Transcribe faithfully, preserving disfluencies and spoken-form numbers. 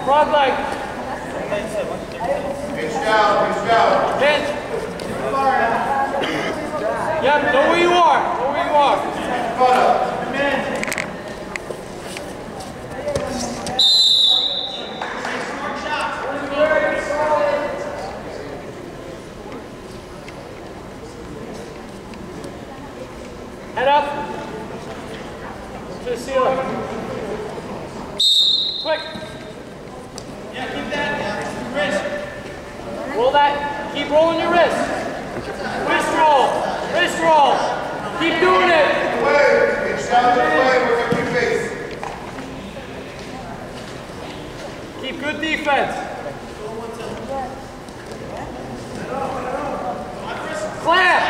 Front leg. Pinch down, pinch down. Pinch. Yep, know where you are. Know where you are. Front up. Head up. To the ceiling. Quick. Yeah, keep that. Yeah. Wrist. Roll that. Keep rolling your wrist. Wrist roll. Wrist roll. Keep doing it. Way. Pinch down to the way. Work up your face. Keep good defense. Clamp.